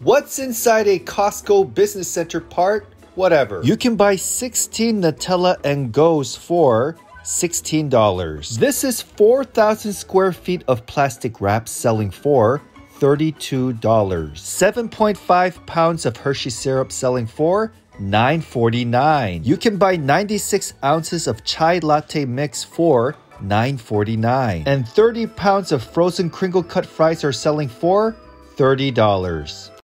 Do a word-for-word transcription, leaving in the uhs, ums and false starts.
What's inside a Costco business center part? Whatever. You can buy sixteen Nutella and Go's for sixteen dollars. This is four thousand square feet of plastic wrap selling for thirty-two dollars. seven point five pounds of Hershey syrup selling for nine forty-nine. You can buy ninety-six ounces of chai latte mix for nine forty-nine. And thirty pounds of frozen crinkle cut fries are selling for thirty dollars.